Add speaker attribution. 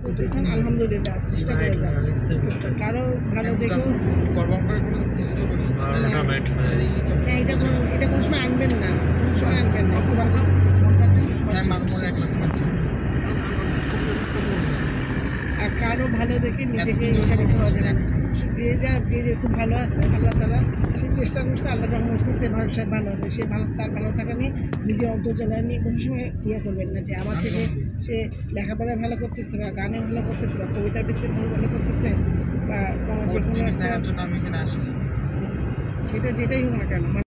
Speaker 1: করতেছেন আলহামদুলিল্লাহ, চেষ্টা করে যান। কারো ভালো দেখেও এটা কোনো সময় আনবেন না, কোনো সময় আনবেন না। আর কারো ভালো দেখে নিজেকে হিসাবে হওয়া যাবে না। যে খুব ভালো আছে, আল্লাহ তাআলা সে চেষ্টা করছে, আল্লাহ রহমত করছে, সে ভালো আছে, সে ভালো, তার ভালো থাকা নিয়ে নিজের অন্তর্জলা নিয়ে কোনো সময় করবেন না যে আমার থেকে সে লেখাপড়ায় ভালো করতেছে বা গানে ভালো করতেছে বা কবিতার ভিত্তিতে ভালো করতেছে বা যে কোনো একটা, সেটা যেটাই হোক না কেন।